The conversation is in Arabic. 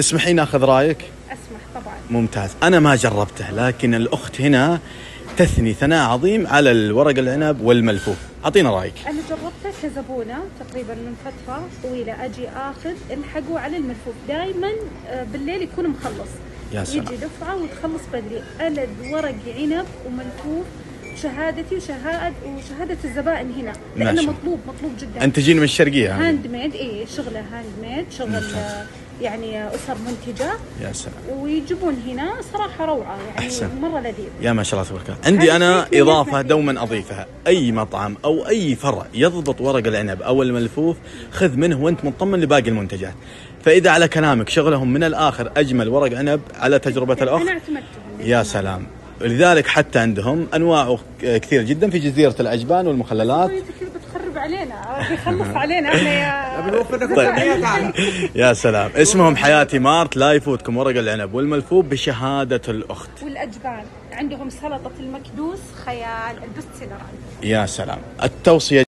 تسمحين اخذ رايك؟ اسمح طبعا. ممتاز. انا ما جربته، لكن الاخت هنا تثني ثناء عظيم على الورق العنب والملفوف. اعطينا رايك. انا جربته كزبونه تقريبا من فتره طويله، اجي اخذ الحقوا على الملفوف دائما بالليل يكون مخلص. يا سلام. يجي دفعه وتخلص بدري. ألد ورق عنب وملفوف، شهادتي وشهاده الزبائن هنا، لانه مطلوب جدا. انت تجين من الشرقيه؟ هاند ميد، شغله هاند ميد، شغل يعني اسر منتجه. يا سلام. ويجيبون هنا صراحه روعه، يعني أحسن. مره لذيذ. يا ما شاء الله تبارك الله. عندي انا اضافه دوما اضيفها، اي مطعم او اي فرع يضبط ورق العنب او الملفوف خذ منه وانت مطمن لباقي المنتجات. فاذا على كلامك شغلهم من الاخر اجمل ورق عنب على تجربه الاخ. انا اعتمدتهم. يا سلام. لذلك حتى عندهم انواع كثير جدا في جزيره العجبان والمخللات. بتخرب علينا، بيخلص علينا احنا يا بنوفر لكم. يا سلام. اسمهم حياتي مارت. لا يفوتكم ورق العنب والملفوف بشهاده الاخت. والاجبان عندهم سلطه المكدوس خيال، البست سيلر. يا سلام. التوصيه